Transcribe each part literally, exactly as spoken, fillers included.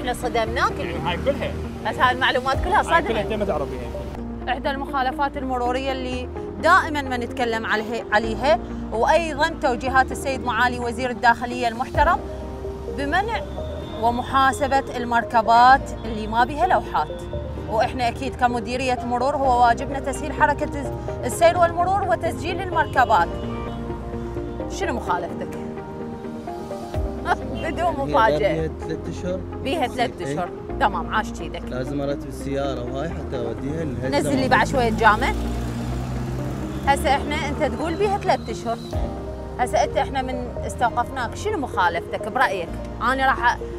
احنا صدمناك. يعني هاي كلها بس هاي المعلومات كلها صدمه. هاي كلها انت ما تعرفيها. احدى المخالفات المروريه اللي دائما ما نتكلم عليها، وايضا توجيهات السيد معالي وزير الداخليه المحترم بمنع ومحاسبه المركبات اللي ما بها لوحات. واحنا اكيد كمديريه مرور هو واجبنا تسهيل حركه السير والمرور وتسجيل المركبات. شنو مخالفتك؟ بدون مفاجاه. بيها ثلاث اشهر. بيها ثلاث اشهر. تمام، عاش ايدك. لازم ارتب السياره وهاي حتى اوديها لهالزمن. نزل لي بعد شويه جامه. هسه احنا انت تقول بيها ثلاث اشهر. هسه انت احنا من استوقفناك، شنو مخالفتك برايك؟ انا راح أ...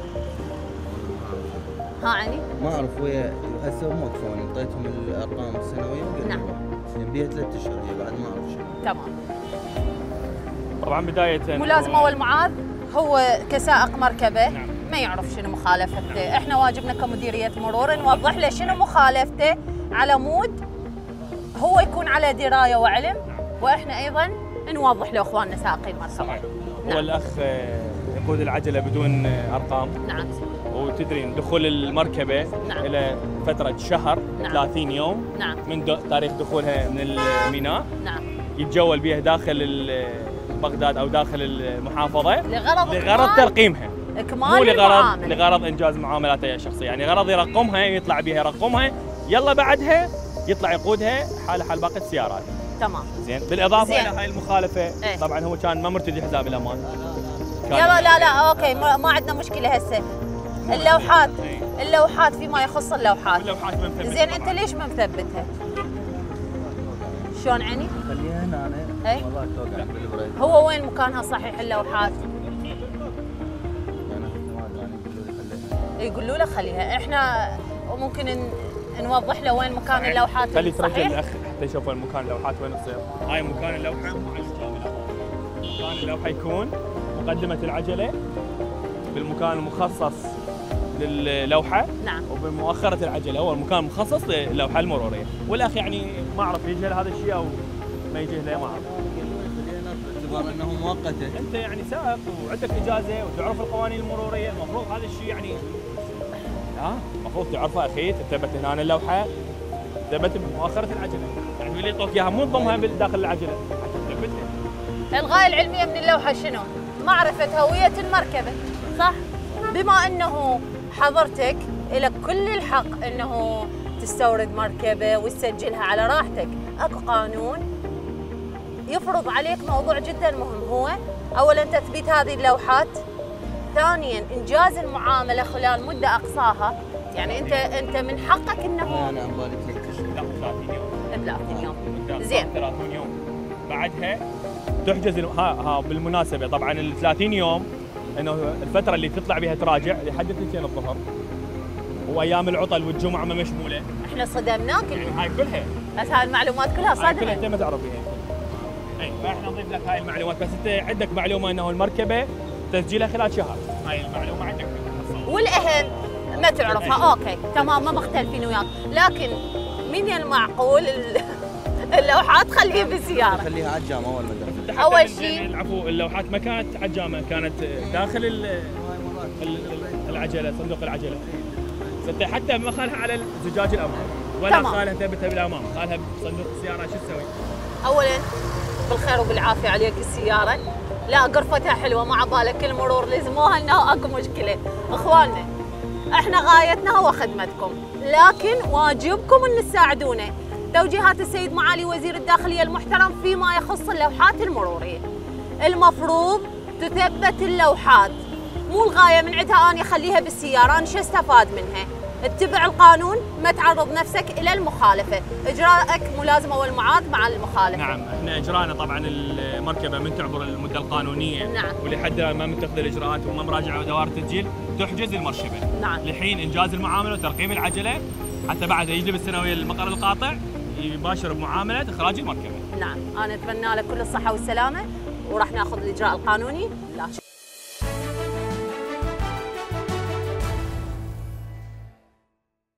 ها عني؟ ما اعرف ويا هسه هم وقفوني، اعطيتهم الارقام السنويه وقالوا نعم. زين بيها ثلاث اشهر هي بعد ما اعرف شنو. تمام. طبعا بدايه ملازمه والمعاذ هو كسائق مركبه نعم. ما يعرف شنو مخالفته، نعم. احنا واجبنا كمديريه مرور نوضح له شنو مخالفته على مود هو يكون على درايه وعلم، واحنا ايضا نوضح له اخواننا سائقي المركبه. نعم. نعم. هو الاخ يقود العجله بدون ارقام. نعم. وتدرين دخول المركبه نعم. الى فتره شهر. نعم. ثلاثين يوم. نعم. من دو تاريخ دخولها من الميناء. نعم. يتجول بها داخل بغداد او داخل المحافظه لغرض لغرض ترقيمها، اكمال مو لغرض المعاملة. لغرض انجاز معاملاته الشخصيه، يعني غرض يرقمها يطلع بها يرقمها، يلا بعدها يطلع يقودها حاله حال باقي السيارات. تمام. زين، بالاضافه زين. الى هاي المخالفه ايه؟ طبعا هو كان ما مرتدي حزام الامان. يلا لا لا اوكي، ما, ما عندنا مشكله هسه. اللوحات ايه؟ اللوحات فيما يخص اللوحات. اللوحات ما مثبتة. زين انت ليش ما مثبتها؟ شلون عيني؟ خليها هنا انا. اي؟ والله توقع بالبريد. هو وين مكانها صحيح اللوحات؟ انا ما ادري، يقولوا له خليها، احنا ممكن ن... نوضح له وين مكان صحيح. اللوحات. خلي ترجع صحيح؟ الاخ حتى يشوف وين مكان اللوحات وين تصير. هاي مكان اللوحه مع الجامعه. مكان اللوحه يكون مقدمه العجله بالمكان المخصص للوحه. نعم. وبمؤخره العجله هو المكان المخصص للوحه المروريه. والاخ يعني ما اعرف يجهل هذا الشيء او ما يجهله، ما اعرف. باعتبار انه مؤقته. انت يعني سائق وعندك اجازه وتعرف القوانين المروريه، المفروض هذا الشيء يعني ها المفروض تعرفه اخي. تثبت هنا اللوحه، ثبت بمؤخره العجله، يعني اللي يعطوك اياها مو تضمها داخل العجله حتى تثبتها. الغايه العلميه من اللوحه شنو؟ معرفه هويه المركبه، صح؟ بما انه حضرتك لك كل الحق انه تستورد مركبه وتسجلها على راحتك، اكو قانون يفرض عليك موضوع جدا مهم، هو اولا تثبيت هذه اللوحات، ثانيا انجاز المعامله خلال مده اقصاها، يعني انت انت من حقك انه انا عبالي ثلاث اشهر. لا ثلاثين يوم. ثلاثين يوم. زين. ثلاثين يوم بعدها تحجز. ها ها بالمناسبه طبعا ال ثلاثين يوم انه الفتره اللي تطلع بها تراجع لحد اثنتين الظهر، وايام العطل والجمعه ما مشموله. احنا صدمناك. يعني هاي كلها. بس هاي المعلومات كلها هاي كلها صدمه. انت ما تعرفيها. اي فاحنا نضيف لك هاي المعلومات، بس انت عندك معلومه انه المركبه تسجيلها خلال شهر، هاي المعلومه عندك. والاهم ما تعرفها، اوكي تمام ما مختلفين وياك، لكن من المعقول اللوحات خليها بالسياره. خليها على الجامعه اول ما دخلت. اول شيء العفو، اللوحات ما كانت عجامه، كانت داخل ال العجله، صندوق العجله. حتى ما خالها على الزجاج الامامي ولا خالها ثبتها بالامام، خالها بصندوق السياره. شو تسوي؟ اولا بالخير وبالعافيه عليك السياره، لا قرفتها حلوه، ما عبالك المرور لزموها انه اكو مشكله. اخواننا احنا غايتنا هو خدمتكم، لكن واجبكم ان تساعدونا. توجيهات السيد معالي وزير الداخليه المحترم فيما يخص اللوحات المروريه، المفروض تثبت اللوحات، مو الغايه من عندها اني اخليها بالسياره، انا شو استفاد منها؟ اتبع القانون، ما تعرض نفسك الى المخالفه، اجراءك ملازمه والمعاد مع المخالفه. نعم، احنا اجرانا طبعا المركبه من تعبر المده القانونيه. نعم. ولحد ما متخذ الاجراءات وما مراجعه دوائر التسجيل تحجز المركبه. نعم. لحين انجاز المعامله وترقيم العجله، حتى بعد يجلب السنويه للمقر القاطع يباشر بمعامله اخراج المركبه. نعم، انا اتمنى لك كل الصحه والسلامه، وراح ناخذ الاجراء القانوني. لا